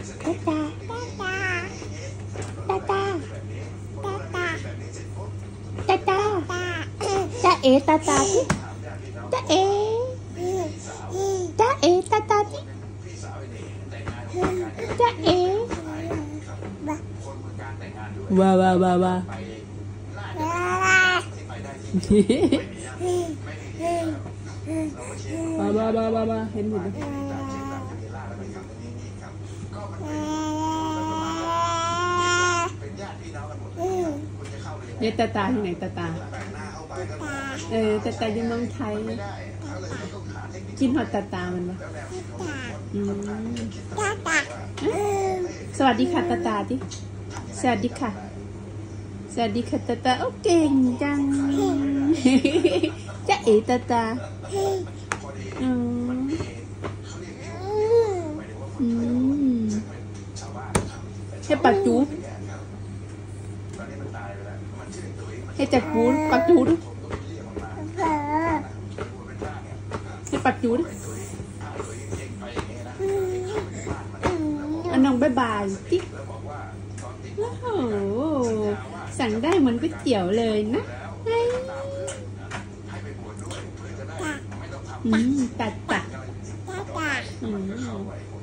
ตาตาตาตาตาตาจ้าเอตาตาที่จ้าเอจ้าเอตาตาที่จ้าเอว้าว้าว้าว้าบ้าเห็นหมดเลยเนี่ยตาที่ไหนตาตาอยู่เมืองไทยกินหอดตามันปะสวัสดีค่ะตาดิสวัสดีค่ะตาโอ้เก่งจังจะเอ๋ตาให้ปักจูให้จักปูนปักจูดให้ปักจูดอันน้องบายจิ๊กโอ้โหสั่งได้เหมือนก๋วยเตี๋ยวเลยนะตา